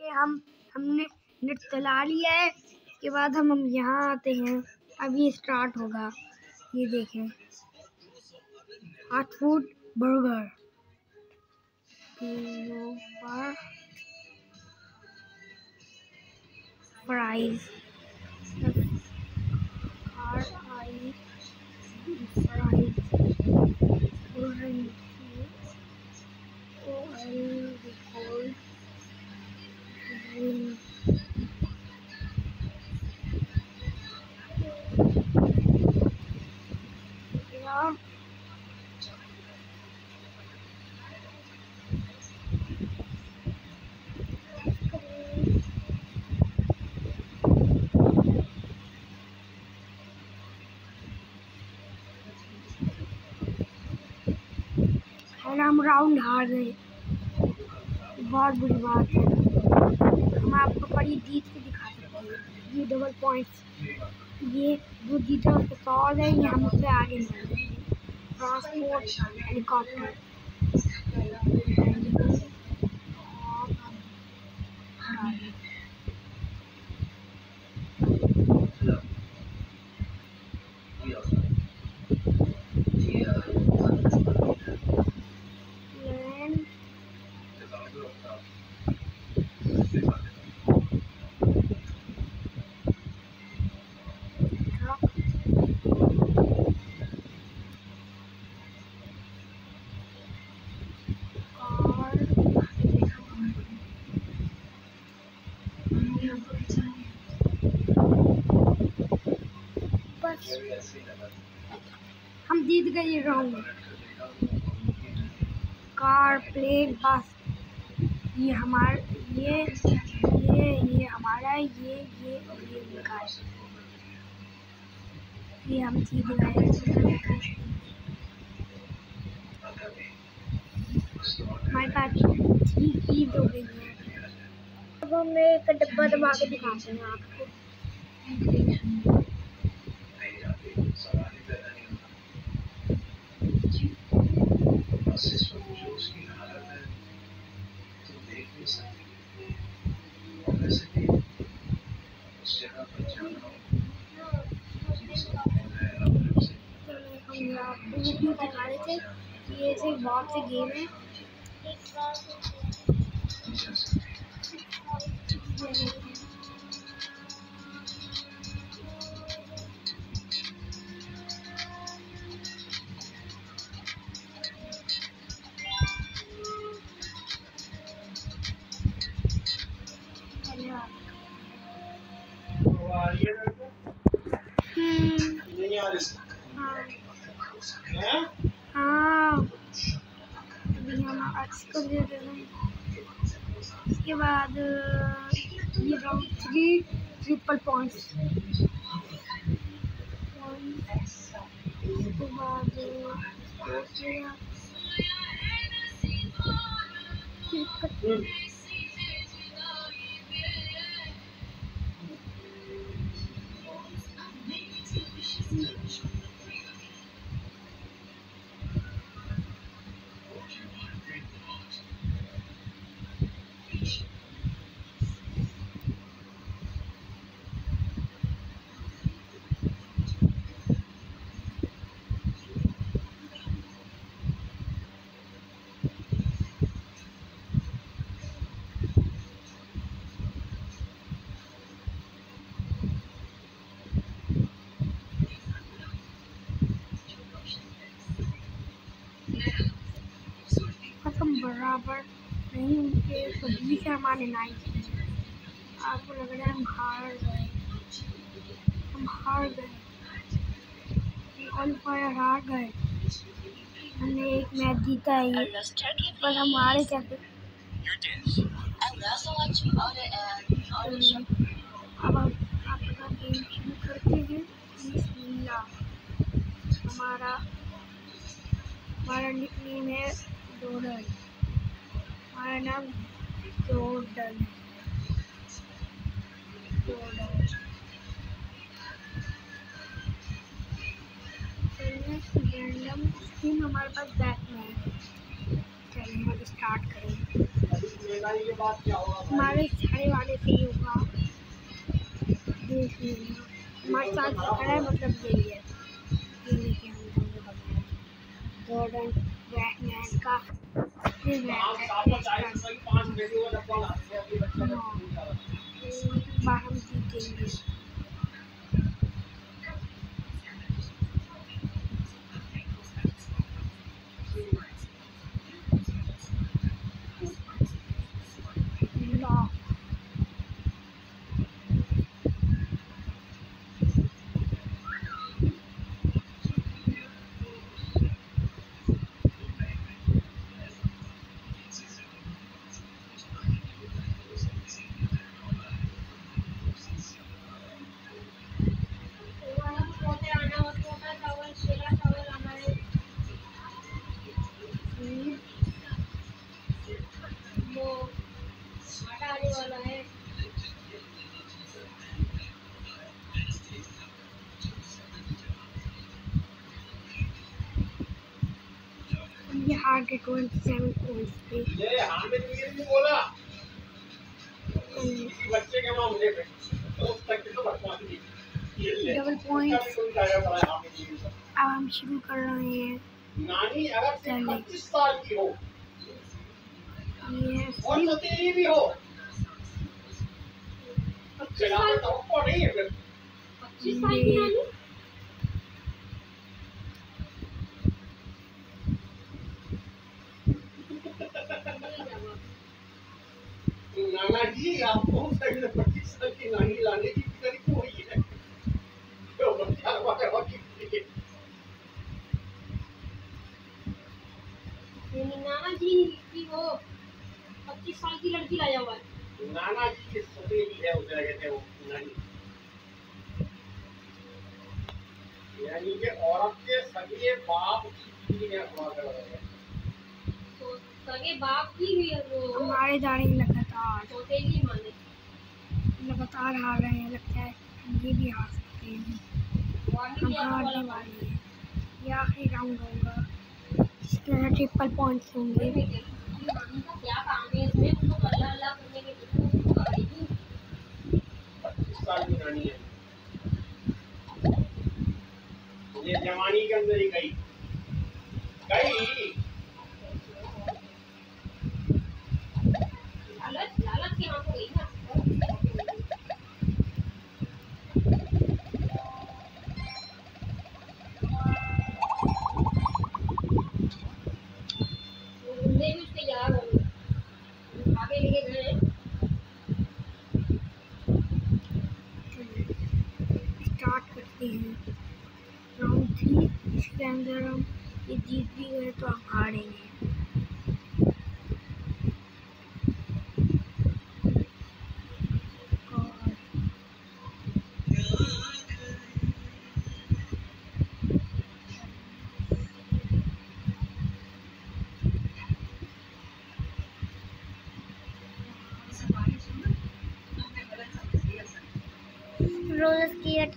हमने नेट चला लिया है। इसके बाद हम यहाँ आते हैं। अब ये स्टार्ट होगा। ये देखें, फास्ट फूड बर्गर फ्राइज हम राउंड हार गए। बहुत बुरी बात है। हम आपको बड़ी जीत के दिखा सकते हैं। ये डबल पॉइंट्स, ये जो जीता उसको 100 है। ये हम उससे आगे नहीं। ट्रांसपोर्ट हेलीकॉप्टर हम जीत गए राउंड। कार, प्लेन, बस, ये हमारा, ये हमारा, ये कार, ये हम जीत गए। हमारे पास जीत हो गई है। अब हम एक डब्बा दबा के दिखाते हैं आपको। वीडियो दिखा रहे थे कि ये ऐसे बहुत से गेम है। अभी हम एक्स दे रहे हैं। इसके बाद ये राउंड 3 ट्रिपल पॉइंट्स। उसके बाद बराबर नहीं, उनके सभी से हमारे 9। आपको लग रहा है हम हार गए। क्वालिफायर हार गए। हमने एक मैच जीता है ये, पर हम हारे कैसे। अब आपका गेम शुरू करते हैं। हमारा निकनेम है डोडल। हमारा नाम डोडल। रैंडम स्कीम हमारे पास बैक में है। चलिए अब स्टार्ट करें। हमारे सारे वाले से ही होगा, देख लेना। हमारे साथ जो खड़ा है मतलब यही है। ये लेके हम दोनों बगैर जॉर्डन बैटमैन का फिर बार हम जीतेंगे। ये हार के 27 पॉइंट्स पे। डबल पॉइंट अब हम शुरू कर रहे हैं। नानी अगर 25 साल की हो ये और सतीली भी हो, 25 साल तो नहीं है। 25 साल की नानी नाना जी आपको 25 साल की नानी लाने की फिक्र क्यों हुई है? तो बच्चा वगैरह की नाना जी की वो 25 साल की लड़की लाया हुआ है। नाना जी की सतीली है, उसे कहते हैं वो नानी। यानी कि औरत के सगे बाप की बीवी ने हुआ कर रहे हैं। तो सगे बाप की भी वो हमारे दाढ़ी लगातार सौतेली माने हार रहे हैं। लगता है ये भी हार सकते हैं। हम हारने वाले हैं। ये आखिरी राउंड होगा, इसमें ट्रिपल पॉइंट्स होंगे। क्या काम है इसमें? उसको अल्लाह अल्लाह करने के 25 साल की नानी है। ये जवानी के अंदर ही गई लालच के हाथ हो गई ना। भी उसके यार आगे लेके गए। स्टार्ट करते हैं राउंड 3। इसके अंदर हम ये जीत भी गए तो हम हारेंगे। रोलर स्केट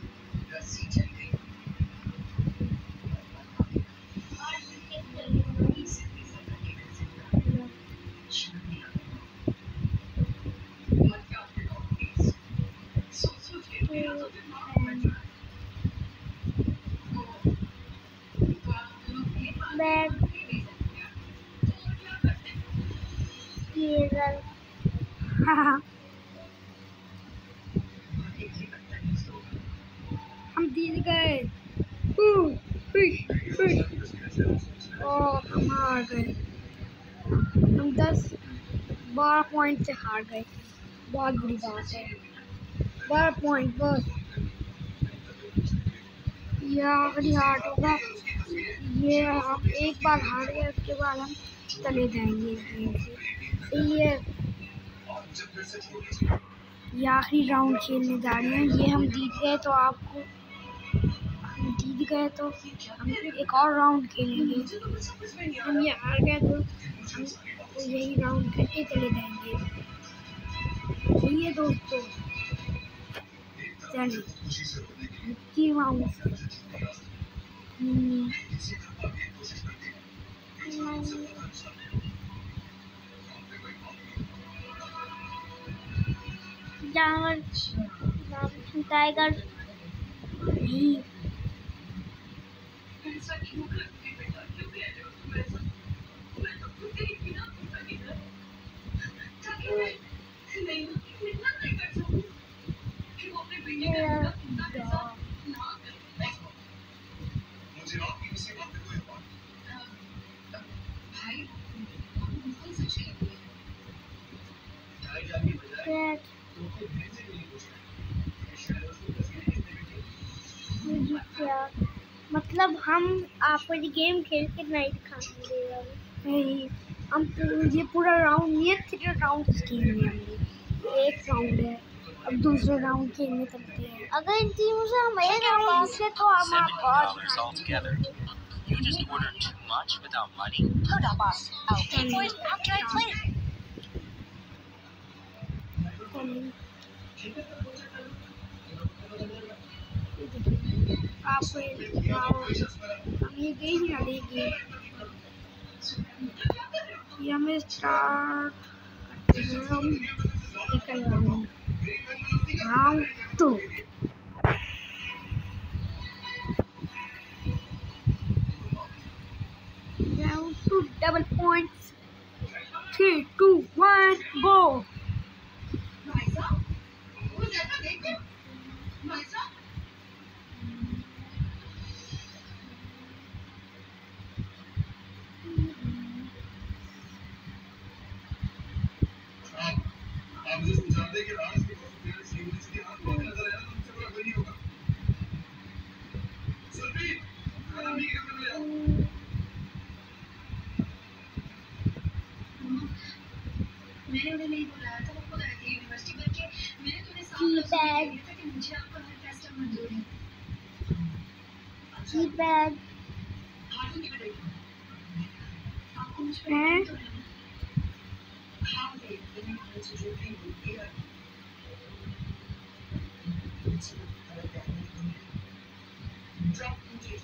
बैग हम जीत गए। हम हार गए। हम 10-12 पॉइंट से हार गए। बहुत बुरी बात है। 12 पॉइंट बस। यह आखिरी हार होगा। ये हम एक बार हार गए, उसके बाद हम चले जाएंगे इस गेम से। ये आखिरी राउंड खेलने जा रहे हैं। ये हम जीत गए तो हम एक और राउंड खेलेंगे। हम ये हार गए तो हम यही राउंड करके चले जाएंगे। ये दोस्तों चलिए राउंड जानवर टाइगर नहीं। क्या मतलब हम आपको ये गेम खेल के नहीं दिखाएंगे नहीं। हम ये पूरा राउंड, ये 3 राउंड खेलने हमने। एक राउंड है, अब दूसरा राउंड खेलने चलते हैं। अगर इन टीमों से हम एक राउंड से तो हम आपको You just ordered too much without money? Hold up, boss. I'll pay for it after I play it. आप हम ये गेम डालेंगे, ये हमें स्टार्ट करते हैं। हम निकल round 2। Round 2 double points. 3, 2, 1, go. मैंने उन्हें नहीं बुलाया था, वो खुद आए थे यूनिवर्सिटी करके। मैंने तो उन्हें साफ कीपैड कहा था कि मुझे आपका हर टेस्ट मंजूर है। कीपैड हाथों की बड़ाई आपको मुझ पर हैं? यकीन तो है ना? हाँ दे, मैंने आपसे जो भी बोली है ड्रॉप मुझे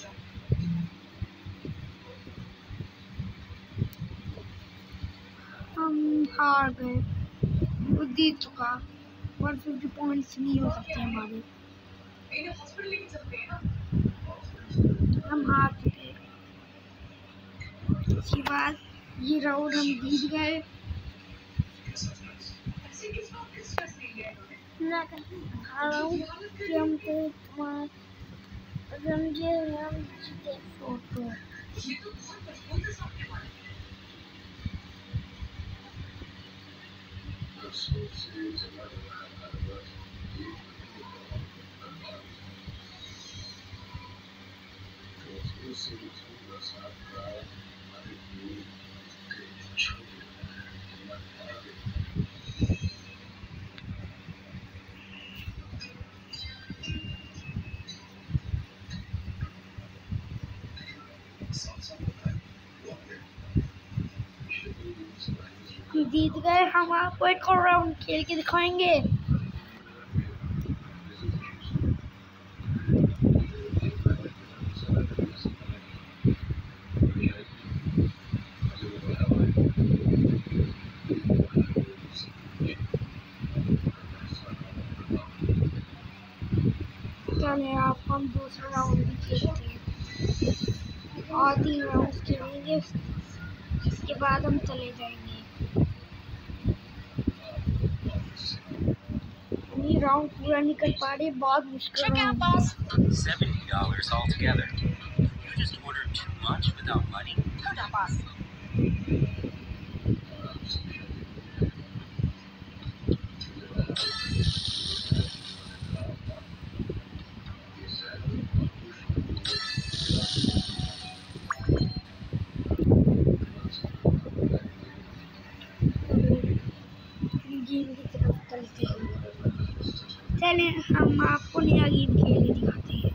हम हार गए। वो जीत चुका। 150 पॉइंट्स नहीं हो सकते हमारे। इन्हें हॉस्पिटल लेके चलते हैं ना। हम हार चुके। उसके बाद ये राउंड हम जीत गए। ऐसे किस बात का स्ट्रेस नहीं लिया इन्होंने? ना खा रहा हूँ कि हमको समझे हम जीते फोटो। ये तो बहुत मजबूत है सबके बारे में। जीत गए। हम आपको एक और राउंड खेल के दिखाएंगे। चले आप हम दूसरा राउंड भी खेलते हैं और 3 राउंड खेलेंगे। इसके बाद हम चले जाएंगे। ये राउंड पूरा निकल पा रहे, बहुत मुश्किल राउंड है। $70 altogether. You just ordered too much without money? Hold up, boss. Game की तरफ चलते हैं। चले हम आपको नया गेम खेल के दिखाते हैं।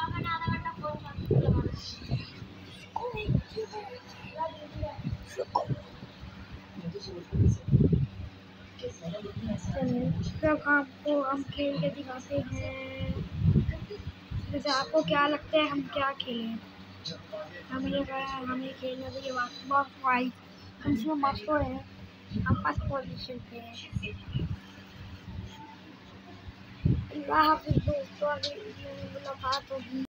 तब आपको हम खेल के दिखाते हैं। वैसे आपको क्या लगता है हम क्या खेलें? हमें खेलना चाहिए बास्केटबॉल 5। हम इसमें मास्टर हैं, हम फर्स्ट पोजीशन पे हैं। अल्लाह हाफिज़ दोस्तों, अगली वीडियो में मुलाकात होगी।